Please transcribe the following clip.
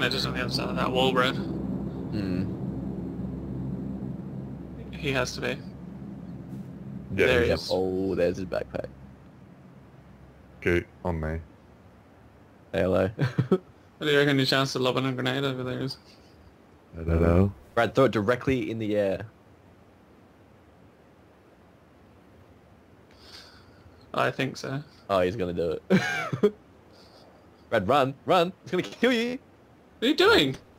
just on the other side of that wall, Brad. Hmm. He has to be. Yeah, There he Yep. is. Oh, there's his backpack. Okay, on me. Hello. What do you reckon your chance of lobbing a grenade over there is? I don't know. Brad, throw it directly in the air. I think so. Oh, he's gonna do it. Brad, run, run! It's gonna kill you. What are you doing?